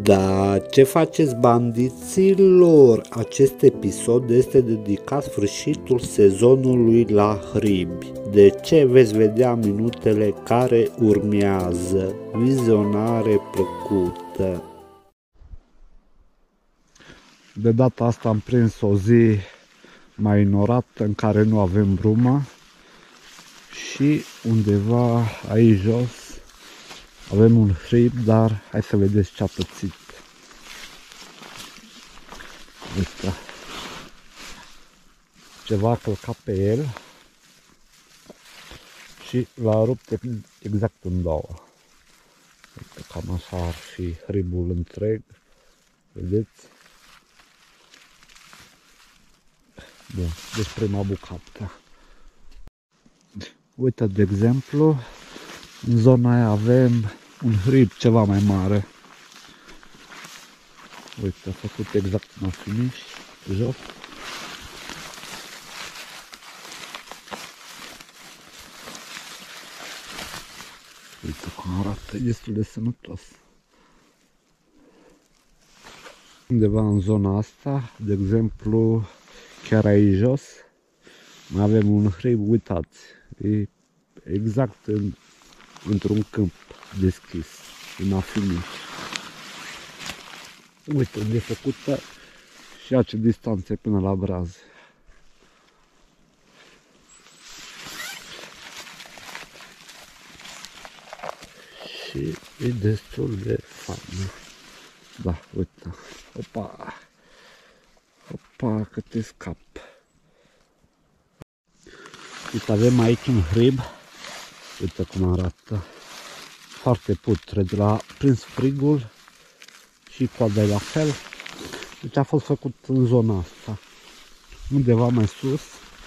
Da, ce faceți, bandiților? Acest episod este dedicat sfârșitul sezonului la hribi. De ce veți vedea minutele care urmează? Vizionare plăcută! De data asta am prins o zi mai norată în care nu avem brumă și undeva aici jos avem un hrib, dar hai să vedeți ce a pățit. Uite, ceva a călcat pe el și l-a rupt exact în două. Uite, cam așa ar fi hribul întreg, vedeți? Bun, deci prima bucată. Uite, de exemplu, în zona aia avem un hrib ceva mai mare. Uite, a făcut exact în finish, jos. Uite cum arată, e destul de sănătos. Undeva în zona asta, de exemplu, chiar aici jos, mai avem un hrib, uitați, e exact într-un câmp deschis, în afiniș. Uite unde e făcută și a ce distanțe până la braze. Și e destul de faină. Da, uite, opa, opa, că te scap. Uite, avem aici un hrib, uite cum arată, foarte putred, l-a prins frigul și coada la fel. Deci a fost făcut în zona asta, undeva mai sus,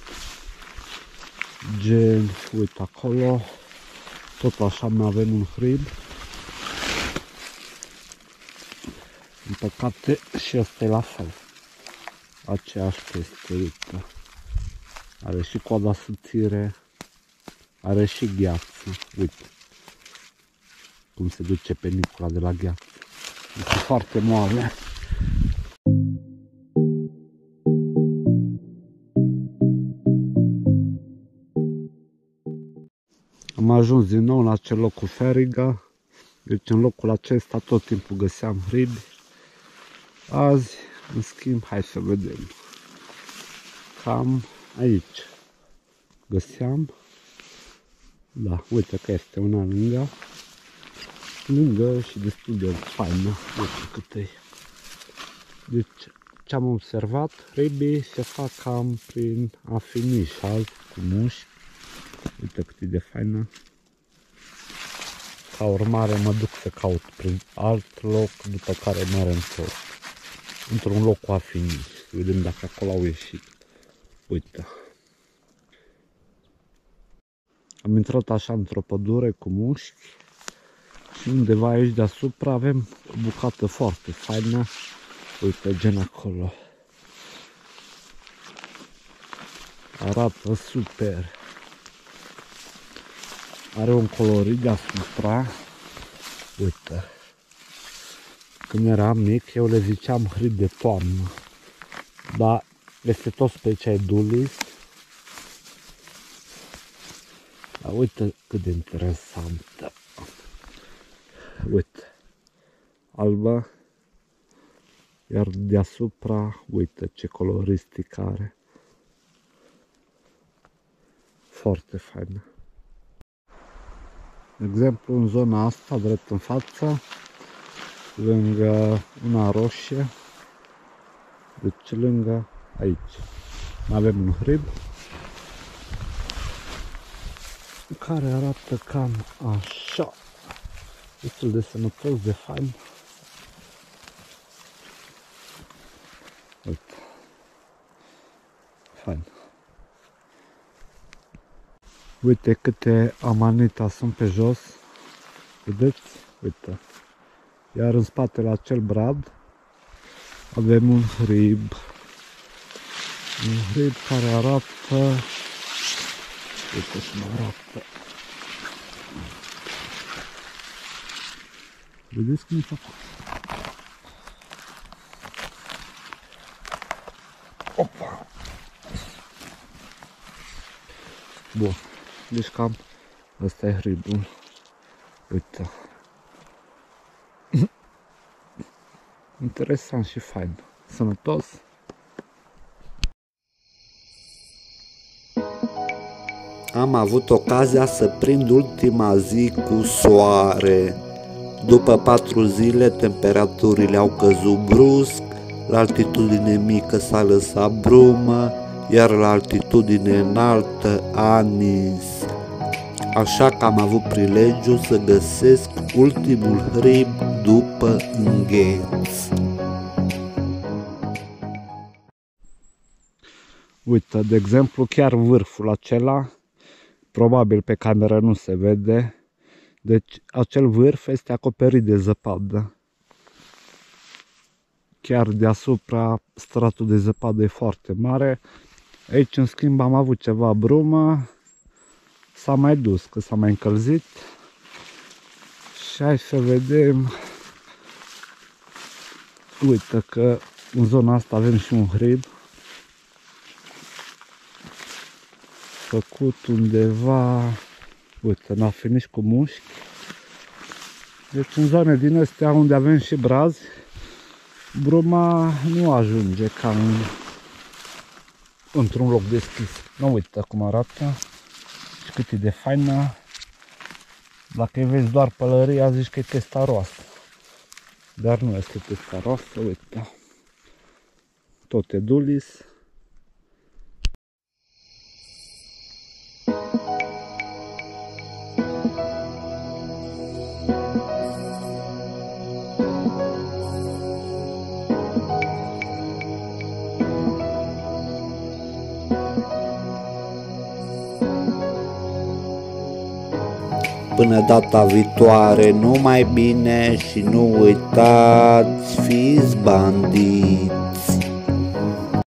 gen, uite acolo, tot așa mai avem un hrib. În păcate și ăsta e la fel, aceeași chestie, uite. Are și coada subțire, are și gheață, uite cum se duce penicula de la gheață, este foarte moale. Am ajuns din nou la acel loc cu feriga, deci în locul acesta tot timpul găseam hribi. Azi, în schimb, hai să vedem, cam aici găseam, da, uite că este una lângă și destul de faină, uite cât e. Deci, ce am observat, hribii se fac cam prin afiniș, azi cu mușchi, uite cât e de faină. Ca urmare mă duc să caut prin alt loc, după care mă reîntorc într-un loc cu afiniș, să vedem dacă acolo au ieșit. Uite. Am intrat așa într-o pădure cu mușchi și undeva aici deasupra avem o bucată foarte faină. Uite, gen acolo. Arată super. Are un colorit deasupra. Uite. Când eram mic, eu le ziceam hrib de toamnă. Dar este tot special dulis. Dar uite cât de interesantă. Uite. Albă. Iar deasupra, uite ce coloristic are. Foarte faină. De exemplu, în zona asta, drept în față, lângă una roșie, deci lângă aici, avem un hrib care arată cam așa, destul de sănătos, de fain. Uite, fain. Uite câte amanita sunt pe jos, vedeți? Uite. Iar în spatele acel brad avem un hrib. Un hrib care arată, uite cum arată. Vedeți cum e făcut? Bun. Deci cam ăsta e hribul. Uite. Interesant și fain. Sănătos. Am avut ocazia să prind ultima zi cu soare. După 4 zile temperaturile au căzut brusc, la altitudine mică s-a lăsat brumă, iar la altitudine înaltă a nins. Așa că am avut prilegiul să găsesc ultimul hrib după îngheț. Uite, de exemplu, chiar vârful acela, probabil pe cameră nu se vede, deci acel vârf este acoperit de zăpadă. Chiar deasupra stratul de zăpadă e foarte mare. Aici, în schimb, am avut ceva brumă, s-a mai dus, că s-a mai încălzit. Și hai să vedem. Uite că în zona asta avem și un hrib făcut undeva, uite, n-a fi nici cu mușchi. Deci în zone din astea unde avem și brazi, bruma nu ajunge ca într-un loc deschis. Nu, uite cum arată și cât e de faină. Dacă îi vezi doar pălăria, zici că e testaroasă. Dar nu este testaroasă, uite. Tot edulis. Până data viitoare, numai bine și nu uitați, fiți bandit!